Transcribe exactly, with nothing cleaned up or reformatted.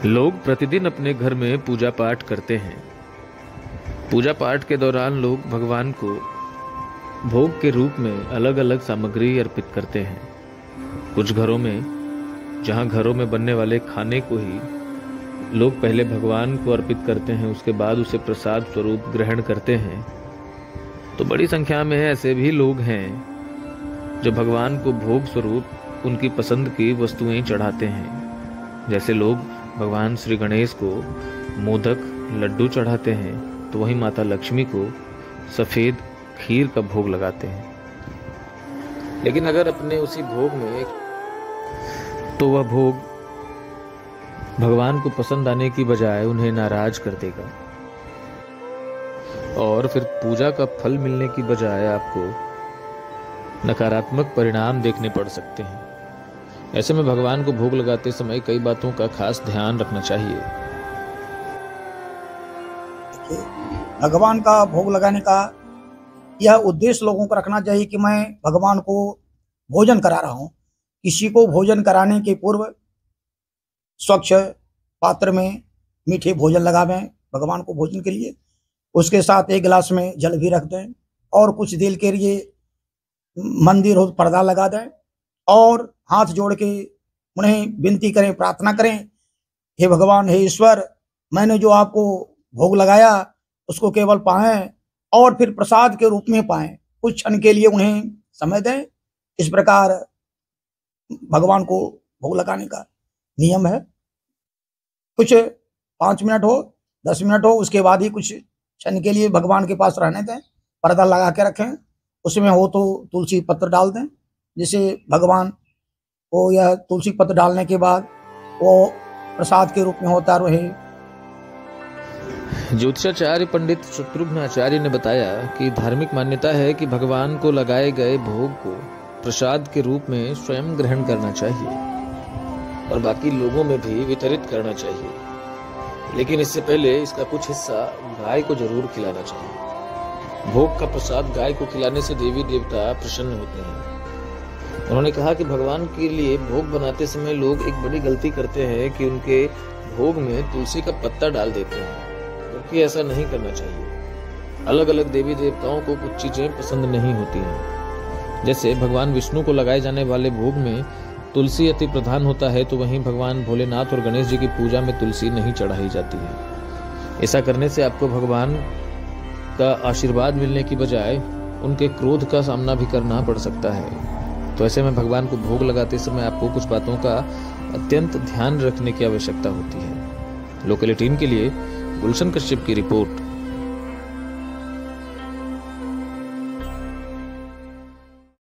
लोग प्रतिदिन अपने घर में पूजा पाठ करते हैं। पूजा पाठ के दौरान लोग भगवान को भोग के रूप में अलग अलग सामग्री अर्पित करते हैं। कुछ घरों में, जहां घरों में बनने वाले खाने को ही लोग पहले भगवान को अर्पित करते हैं, उसके बाद उसे प्रसाद स्वरूप ग्रहण करते हैं, तो बड़ी संख्या में ऐसे भी लोग हैं जो भगवान को भोग स्वरूप उनकी पसंद की वस्तुएं चढ़ाते हैं। जैसे लोग भगवान श्री गणेश को मोदक लड्डू चढ़ाते हैं, तो वहीं माता लक्ष्मी को सफेद खीर का भोग लगाते हैं। लेकिन अगर अपने उसी भोग में तो वह भोग भगवान को पसंद आने की बजाय उन्हें नाराज कर देगा और फिर पूजा का फल मिलने की बजाय आपको नकारात्मक परिणाम देखने पड़ सकते हैं। ऐसे में भगवान को भोग लगाते समय कई बातों का खास ध्यान रखना चाहिए। भगवान का भोग लगाने का यह उद्देश्य लोगों को रखना चाहिए कि मैं भगवान को भोजन करा रहा हूं। किसी को भोजन कराने के पूर्व स्वच्छ पात्र में मीठे भोजन लगावें भगवान को भोजन के लिए। उसके साथ एक गिलास में जल भी रख दें और कुछ देर के लिए मंदिर हो पर्दा लगा दें और हाथ जोड़ के उन्हें विनती करें, प्रार्थना करें, हे भगवान, हे ईश्वर, मैंने जो आपको भोग लगाया उसको केवल पाएं और फिर प्रसाद के रूप में पाएं। कुछ क्षण के लिए उन्हें समय दें। इस प्रकार भगवान को भोग लगाने का नियम है। कुछ पाँच मिनट हो, दस मिनट हो, उसके बाद ही कुछ क्षण के लिए भगवान के पास रहने दें। पर्दा लगा के रखें, उसमें हो तो तुलसी पत्र डाल दें, जिसे भगवान को यह तुलसी पत्र डालने के बाद वो प्रसाद के रूप में होता रहे। ज्योतिषाचार्य पंडित शत्रुघ्न आचार्य ने बताया कि धार्मिक मान्यता है कि भगवान को लगाए गए भोग को प्रसाद के रूप में स्वयं ग्रहण करना चाहिए और बाकी लोगों में भी वितरित करना चाहिए। लेकिन इससे पहले इसका कुछ हिस्सा गाय को जरूर खिलाना चाहिए। भोग का प्रसाद गाय को खिलाने से देवी देवता प्रसन्न होते हैं। उन्होंने कहा कि भगवान के लिए भोग बनाते समय लोग एक बड़ी गलती करते हैं कि उनके भोग में तुलसी का पत्ता डाल देते हैं, क्योंकि ऐसा नहीं करना चाहिए। अलग अलग देवी देवताओं को कुछ चीजें पसंद नहीं होती हैं। जैसे भगवान विष्णु को लगाए जाने वाले भोग में तुलसी अति प्रधान होता है, तो वहीं भगवान भोलेनाथ और गणेश जी की पूजा में तुलसी नहीं चढ़ाई जाती है। ऐसा करने से आपको भगवान का आशीर्वाद मिलने की बजाय उनके क्रोध का सामना भी करना पड़ सकता है। तो ऐसे में भगवान को भोग लगाते समय आपको कुछ बातों का अत्यंत ध्यान रखने की आवश्यकता होती है। लोकल एटीन के लिए गुलशन कश्यप की रिपोर्ट।